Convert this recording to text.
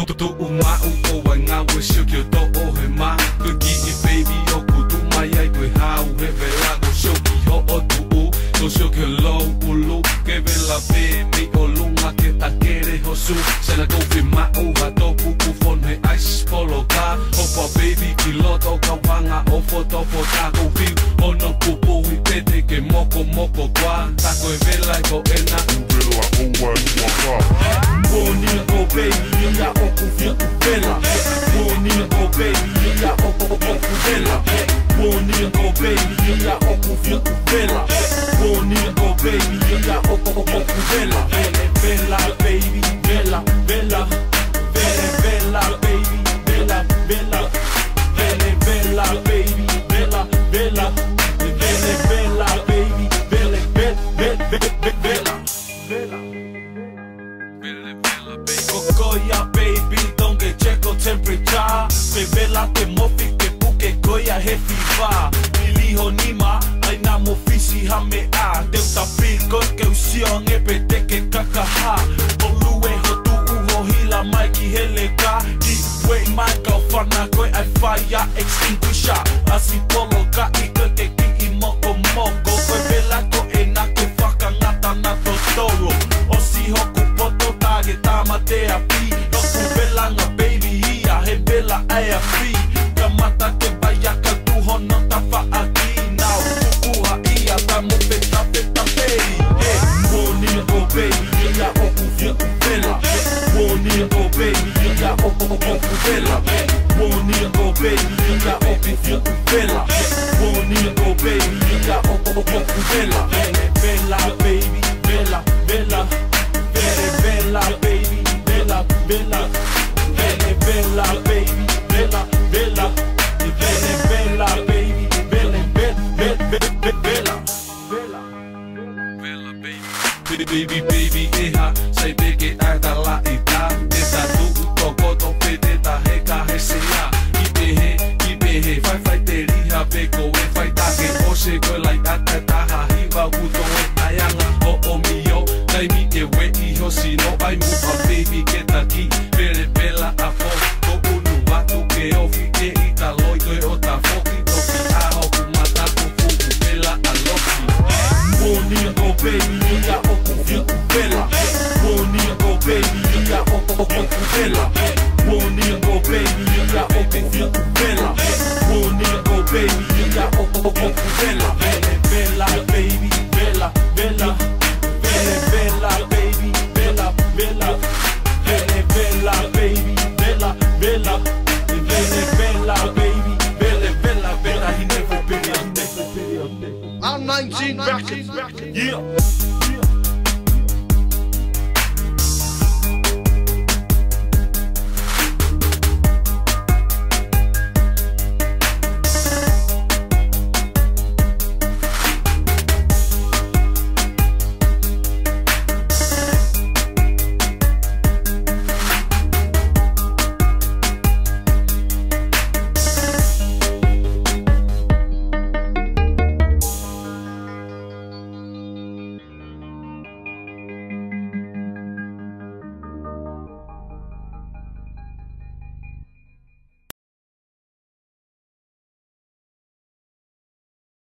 Tu uma o wanga we shook your do o he ma ku gi baby o ku tu mai ai ku ha u he vela go shoki ho o tu u go shook your low ulu ke vela be mi o lunga ke ta kere ho su se na go vi ma o ha to ku fon he ice polo ka o pa baby piloto ka wanga o foto ta go vi o no pupu i tete ke moko kwa ta ko vela go ena Vela o waka Bonnie oh baby ya o ku Vela Bonnie oh baby ya o ku Vela Bonnie oh baby ya o ku Vela Bonnie oh baby ya o ku Vela Vela baby Vela Vela Vela baby Vela Vela Vela baby Vela Vela Vela baby Vela Vela Kokoya baby, don't get check temperature. Me vela te mofi ke puke koya he fiva. Miliho nima, aina mofisi hame a. Deuta piko ke usion e pete ke kakaha. Olue hotu uho hila maiki heleka. Di wei mai kau whana koe ai fire extinguisher. Asi polo ka ike ke ki moko moko. Koe vela ko e na ke whakangata na totoro. Osi hoku poto tage tama te api. Noku vela nga baby ia he vela ai api. Kamata ke bayaka tuho no ta whaaki. Nau kukuha ia ta mo peta pei. Bonnie oh baby ia oku vela. Bonnie oh baby ia oku vela. Bonnie oh baby ia oku vela. Bonnie oh baby ia oku vela. Vela baby Vela Vela Vela baby Vela Vela Vela baby Vela Vela Vela baby Vela Vela Vela baby baby eha sai beke ada la ita esa tu toko to pede ta he ka he sea ibehe fai te riha beko e fai ta ke o se ko lai ta ha hiva uto e ayanga o mio dai mi e we I ho si no ai mu a baby ke ta ki vele vela a fo ko unu watu ke o fi ke ita loi ko o ta foki to ki a ho ku mata ko fu vela a loki Bonnie oh baby ya o ku vela Bonnie oh baby ya o ku vela Bonnie oh baby ya o ku vela Bonnie oh baby ya o ku vela